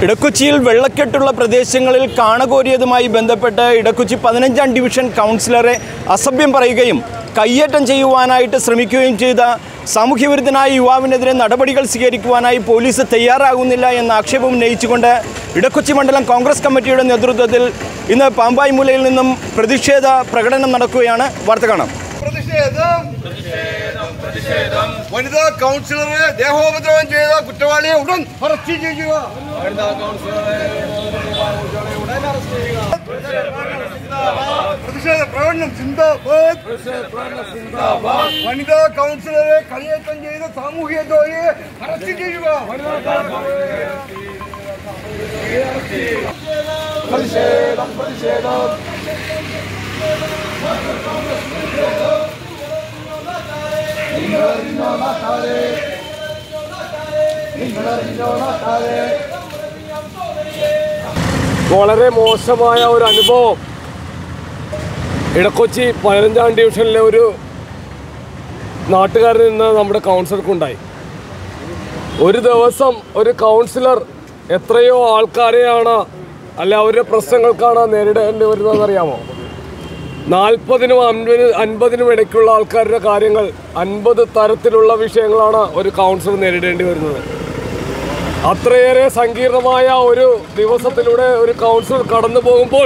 ഇടക്കൊച്ചിയിൽ വെള്ളക്കെട്ടുള്ള പ്രദേശങ്ങളിൽ കാണകോരിയതുമായി ബന്ധപ്പെട്ട് ഇടക്കൊച്ചി 15-ാം ഡിവിഷൻ കൗൺസിലറെ അസഭ്യം പറയുകയും കയ്യേറ്റം ചെയ്യുവാനായിട്ട് ശ്രമിക്കുകയും ചെയ്ത സാമൂഹ്യവിരുദ്ധനായ യുവാവിനെതിരെ നടപടികൾ സ്വീകരിക്കുവാനായി പോലീസ് തയ്യാറാകുന്നില്ല എന്ന ആക്ഷേപം ഉന്നയിച്ചുകൊണ്ട് ഇടക്കൊച്ചി മണ്ഡലം കോൺഗ്രസ് കമ്മിറ്റിയുടെ നേതൃത്വത്തിൽ ഇന്ന് പാമ്പായ്മൂലയിൽ നിന്നും പ്രതിഷേധ പ്രകടനം നടക്കുകയാണ്. വാർത്ത കാണാം. വനിതാ കൗൺസിലറെ ദേഹോപദ്രവം ചെയ്ത കുറ്റവാളിയെ ഉടൻ അറസ്റ്റ് ചെയ്യുക. പ്രതിഷേധ പ്രകടനം സിന്ദാബാദ്. വനിതാ കൗൺസിലറെ കയ്യേറ്റം ചെയ്ത സാമൂഹ്യ ദ്രോഹിയെ അറസ്റ്റ് ചെയ്യുക. പ്രതിഷേധം പ്രതിഷേധം വളരെ മോശമായ ഒരു അനുഭവം ഇടക്കൊച്ചി 15-ാം ഡിവിഷനിലെ ഒരു നാട്ടുകാരിൽ നിന്ന് നമ്മുടെ കൗൺസിലർക്കുണ്ടായി. ഒരു ദിവസം ഒരു കൗൺസിലർ എത്രയോ ആൾക്കാരെയാണ് അല്ല അവരുടെ പ്രശ്നങ്ങൾക്കാണ് നേരിടേണ്ടി വരുന്നതെന്നറിയാമോ? 40-നും 50-നും ഇടയ്ക്കുള്ള ആൾക്കാരുടെ കാര്യങ്ങൾ 50 തരത്തിലുള്ള വിഷയങ്ങളാണ് ഒരു കൗൺസിലർ നേരിടേണ്ടി വരുന്നത്. അത്രയേറെ സങ്കീർണമായ ഒരു ദിവസത്തിലൂടെ ഒരു കൗൺസിലർ കടന്നു പോകുമ്പോൾ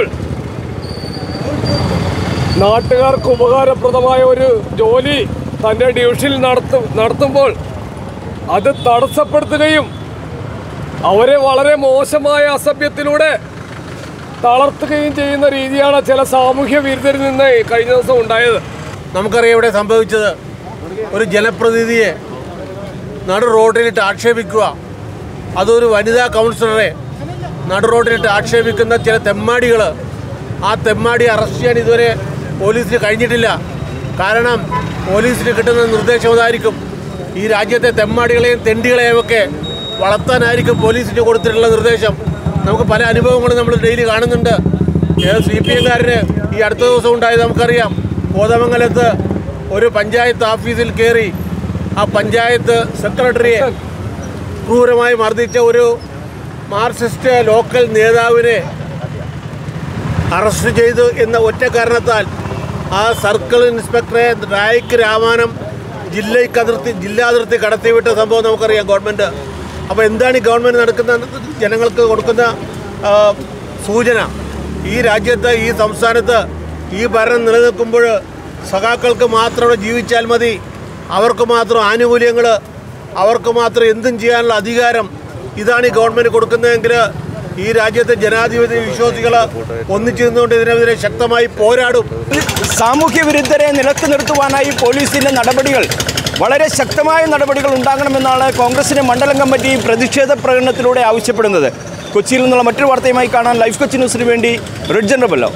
നാട്ടുകാർക്ക് ഉപകാരപ്രദമായ ഒരു ജോലി തൻ്റെ ഡിവിഷനിൽ നടത്തുമ്പോൾ അത് തടസ്സപ്പെടുത്തുകയും അവരെ വളരെ മോശമായ അസഭ്യത്തിലൂടെ തളർത്തുകയും ചെയ്യുന്ന രീതിയാണ് ചില സാമൂഹ്യ വിരുദ്ധരിൽ നിന്ന് കഴിഞ്ഞ ദിവസം ഉണ്ടായത്. നമുക്കറിയാം ഇവിടെ സംഭവിച്ചത്. ഒരു ജനപ്രതിനിധിയെ നടു റോഡിലിട്ട് ആക്ഷേപിക്കുക, അതൊരു വനിതാ കൗൺസിലറെ നടു റോഡിലിട്ട് ആക്ഷേപിക്കുന്ന ചില തെമ്മാടികൾ. ആ തെമ്മാടിയെ അറസ്റ്റ് ചെയ്യാൻ ഇതുവരെ പോലീസിന് കഴിഞ്ഞിട്ടില്ല. കാരണം പോലീസിന് കിട്ടുന്ന നിർദ്ദേശം അതായിരിക്കും. ഈ രാജ്യത്തെ തെമ്മാടികളെയും തെണ്ടികളെയും ഒക്കെ വളർത്താനായിരിക്കും പോലീസിന് കൊടുത്തിട്ടുള്ള നിർദ്ദേശം. നമുക്ക് പല അനുഭവങ്ങളും നമ്മൾ ഡെയിലി കാണുന്നുണ്ട്. CPM-കാരന് ഈ അടുത്ത ദിവസം ഉണ്ടായത് നമുക്കറിയാം. കോതമംഗലത്ത് ഒരു പഞ്ചായത്ത് ഓഫീസിൽ കയറി ആ പഞ്ചായത്ത് സെക്രട്ടറിയെ ക്രൂരമായി മർദ്ദിച്ച ഒരു മാർക്സിസ്റ്റ് ലോക്കൽ നേതാവിനെ അറസ്റ്റ് ചെയ്തു എന്ന ഒറ്റ കാരണത്താൽ ആ സർക്കിൾ ഇൻസ്പെക്ടറെ രായ്ക്ക് രാമാനം ജില്ലാതിർത്തി കടത്തിവിട്ട സംഭവം നമുക്കറിയാം ഗവൺമെൻറ്. അപ്പോൾ എന്താണ് ഈ ഗവൺമെൻറ് നടക്കുന്ന ജനങ്ങൾക്ക് കൊടുക്കുന്ന സൂചന? ഈ രാജ്യത്ത് ഈ സംസ്ഥാനത്ത് ഈ ഭരണം നിലനിൽക്കുമ്പോൾ സഖാക്കൾക്ക് മാത്രം അവിടെ ജീവിച്ചാൽ മതി, അവർക്ക് മാത്രം ആനുകൂല്യങ്ങൾ, അവർക്ക് മാത്രം എന്തും ചെയ്യാനുള്ള അധികാരം, ഇതാണ് ഈ ഗവൺമെൻറ് കൊടുക്കുന്നതെങ്കിൽ ഈ രാജ്യത്തെ ജനാധിപത്യ വിശ്വാസികൾ ഒന്നിച്ചു നിന്നുകൊണ്ട് ഇതിനെതിരെ ശക്തമായി പോരാടും. സാമൂഹ്യ വിരുദ്ധരെ നിലക്ക് നിർത്തുവാനായി പോലീസിൻ്റെ നടപടികൾ, വളരെ ശക്തമായ നടപടികൾ ഉണ്ടാകണമെന്നാണ് കോൺഗ്രസിൻ്റെ മണ്ഡലം കമ്മിറ്റി പ്രതിഷേധ പ്രകടനത്തിലൂടെ ആവശ്യപ്പെടുന്നത്. കൊച്ചിയിൽ നിന്നുള്ള മറ്റൊരു വാർത്തയുമായി കാണാൻ ലൈഫ് കൊച്ചി ന്യൂസിന് വേണ്ടി റിഡ്ജൻ റബല്ലോ.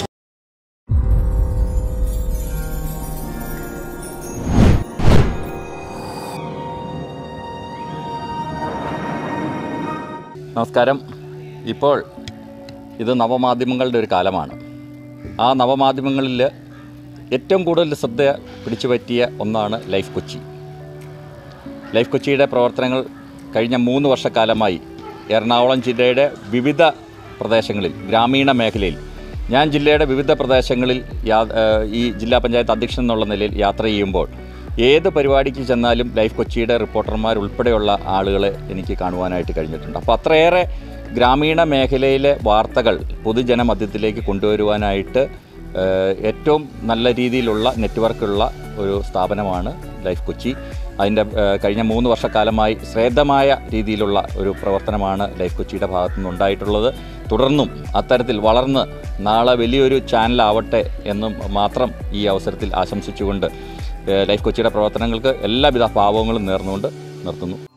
നമസ്കാരം. ഇപ്പോൾ ഇത് നവമാധ്യമങ്ങളുടെ ഒരു കാലമാണ്. ആ നവമാധ്യമങ്ങളിൽ ഏറ്റവും കൂടുതൽ ശ്രദ്ധ പിടിച്ചു പറ്റിയ ഒന്നാണ് ലൈഫ് കൊച്ചി. ലൈഫ് കൊച്ചിയുടെ പ്രവർത്തനങ്ങൾ കഴിഞ്ഞ 3 വർഷക്കാലമായി എറണാകുളം ജില്ലയുടെ വിവിധ പ്രദേശങ്ങളിൽ, ഗ്രാമീണ മേഖലയിൽ, ഞാൻ ജില്ലയുടെ വിവിധ പ്രദേശങ്ങളിൽ ഈ ജില്ലാ പഞ്ചായത്ത് അധ്യക്ഷൻ എന്നുള്ള നിലയിൽ യാത്ര ചെയ്യുമ്പോൾ ഏത് പരിപാടിക്ക് ചെന്നാലും ലൈഫ് കൊച്ചിയുടെ റിപ്പോർട്ടർമാരുൾപ്പെടെയുള്ള ആളുകളെ എനിക്ക് കാണുവാനായിട്ട് കഴിഞ്ഞിട്ടുണ്ട്. അപ്പോൾ അത്രയേറെ ഗ്രാമീണ മേഖലയിലെ വാർത്തകൾ പൊതുജനമധ്യത്തിലേക്ക് കൊണ്ടുവരുവാനായിട്ട് ഏറ്റവും നല്ല രീതിയിലുള്ള നെറ്റ്വർക്കുള്ള ഒരു സ്ഥാപനമാണ് ലൈഫ് കൊച്ചി. അതിൻ്റെ കഴിഞ്ഞ 3 വർഷക്കാലമായി ശ്രേദ്ധമായ രീതിയിലുള്ള ഒരു പ്രവർത്തനമാണ് ലൈഫ് കൊച്ചിയുടെ ഭാഗത്തു നിന്നുണ്ടായിട്ടുള്ളത്. തുടർന്നും അത്തരത്തിൽ വളർന്ന് നാളെ വലിയൊരു ചാനലാവട്ടെ എന്നും മാത്രം ഈ അവസരത്തിൽ ആശംസിച്ചുകൊണ്ട് ലൈഫ് കൊച്ചിയുടെ പ്രവർത്തനങ്ങൾക്ക് എല്ലാവിധ ഭാവങ്ങളും നേർന്നുകൊണ്ട് നിർത്തുന്നു.